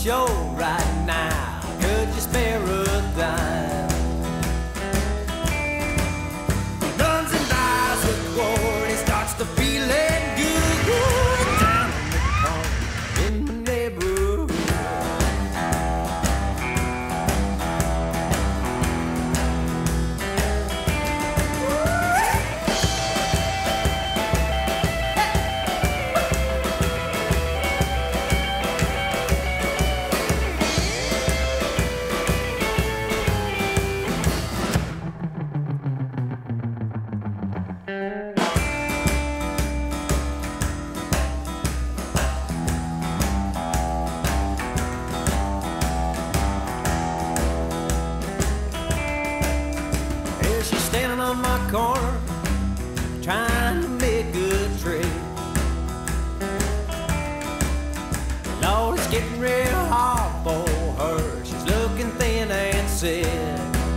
show right now. Could you spare a dime? Guns and dies with war, he starts to feel it good. Down in the corner in the neighborhood. She's standing on my corner, trying to make a trade. Lord, it's getting real hard for her. She's looking thin and sad.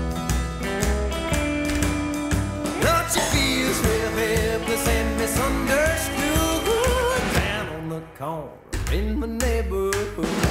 But she feels real helpless and misunderstood. Down on the corner in my neighborhood.